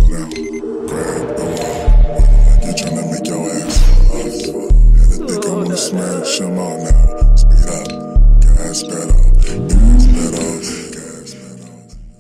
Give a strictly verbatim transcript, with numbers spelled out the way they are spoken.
now. Grab the wall. Get tryna make your ass fall. And I think I wanna smash him out now.